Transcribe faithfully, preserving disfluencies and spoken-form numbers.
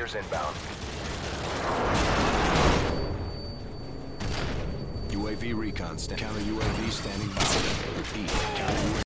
Raiders inbound. U A V recon stand. Counter U A V standing by. Repeat. Counter U A V.